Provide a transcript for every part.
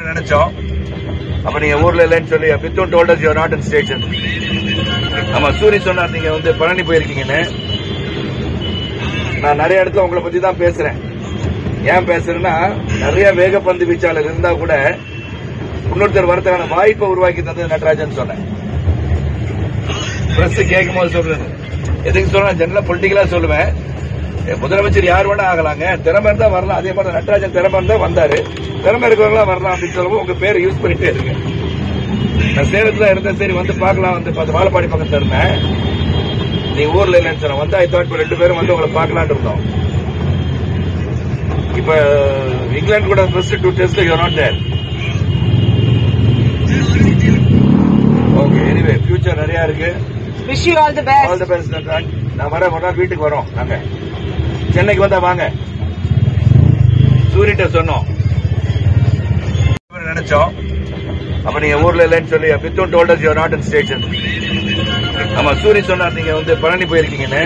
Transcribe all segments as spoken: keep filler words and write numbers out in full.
நினைச்சோம். அப்ப நீங்க ஊர்ல இல்லைன்னு சொல்லி Mithun told us you are not in station. ஆமா, சூரி சொன்னார் நீங்க வந்து பழனி போயிருக்கீங்கன்னு. நான் நிறைய இடத்துல உங்களை பத்தி தான் பேசுறேன். ஏன் பேசுறேன்னா, நிறைய வேகப்பந்து வீச்சாளர் இருந்தா கூட இன்னொருத்தர் வரதுக்கான வாய்ப்பை உருவாக்கி தந்தது நடராஜன் சொன்னேன். பிரஸ் கேட்கும் போது சொல்றேன். எதுக்கு சொல்ல, ஜெனரலா பொலிட்டிக்கலா சொல்லுவேன். முதலமைச்சர் யார் வேணா ஆகலாங்க, திறமை இருந்தா வரலாம். அதே மாதிரி நடராஜன் திறமை இருந்தா வந்தாரு, திறமை இருக்கிறவங்களா வரலாம் அப்படின்னு சொல்லுவோம். உங்க பேரை யூஸ் பண்ணிட்டே இருக்கு. நான் சேலத்துல இருந்தேன், சரி வந்து பார்க்கலாம், வந்து வாழப்பாடி பக்கத்துல இருந்தேன். நீங்க ஊர்ல இல்லைன்னு சொன்ன வந்து ஐ தாட் ரெண்டு பேரும் வந்து உங்களை பார்க்கலான்னு இருந்தோம். இப்ப இங்கிலாந்து கூட first two test you are not there. Okay, anyway future நிறைய இருக்கு. Wish you all the best. All the best. நான் வரேன், ஒரு நாள் வீட்டுக்கு வரோம். நாங்க சென்னைக்கு வந்தா வாங்க. சூரிட்ட சொன்னோம் நினைச்சோம். அப்ப நீங்க ஊர்ல இல்லைன்னு சொல்லி Mithun told us you are not in station. ஆமா, சூரி சொன்னார் நீங்க வந்து பழனி போயிருக்கீங்கன்னு.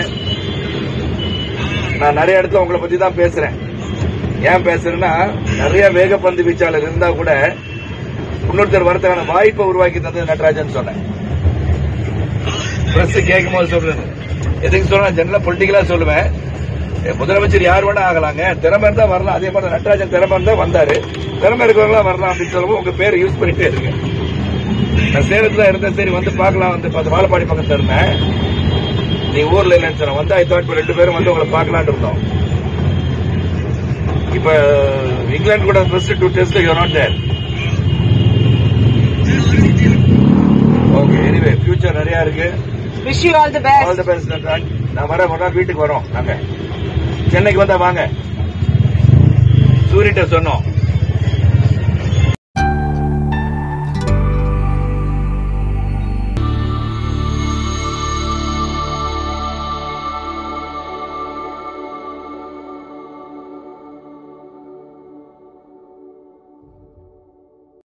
நான் நிறைய இடத்துல உங்களை பத்தி தான் பேசுறேன். ஏன் பேசுறேன்னா, நிறைய வேகப்பந்து வீச்சாளர் இருந்தா கூட இன்னொருத்தர் வரதுக்கான வாய்ப்பை உருவாக்கி தந்தது நடராஜன் சொன்னேன். பிரஸ் கேட்கும் போது சொல்றேன். எதுக்கு சொல்ல, ஜெனரலா பொலிட்டிக்கலா சொல்லுவேன். முதலமைச்சர் யார் வேணா ஆகலாங்க, திறமை இருந்தா வரலாம். அதே மாதிரி நடராஜன் திறமை இருந்தா வந்தாரு, திறமை இருக்கிறவங்களா வரலாம் அப்படின்னு சொல்லுவோம். உங்க பேரை யூஸ் பண்ணிட்டே இருக்கு. நான் சேலத்துல இருந்தேன், சரி வந்து பார்க்கலாம், வந்து வாழப்பாடி பக்கத்துல இருந்தேன். நீங்க ஊர்ல இல்லைன்னு சொன்ன வந்து ஐ தாட் ரெண்டு பேரும் வந்து உங்களை பார்க்கலான்னு இருந்தோம். இப்ப இங்கிலாந்து கூட first two test you are not there. Okay, anyway future நிறைய இருக்கு. Wish you all the best. All the best. நான் வரேன், ஒரு நாள் வீட்டுக்கு வரோம். நாங்க சென்னைக்கு வந்தா வாங்க. சூரிட்ட சொன்னோம்.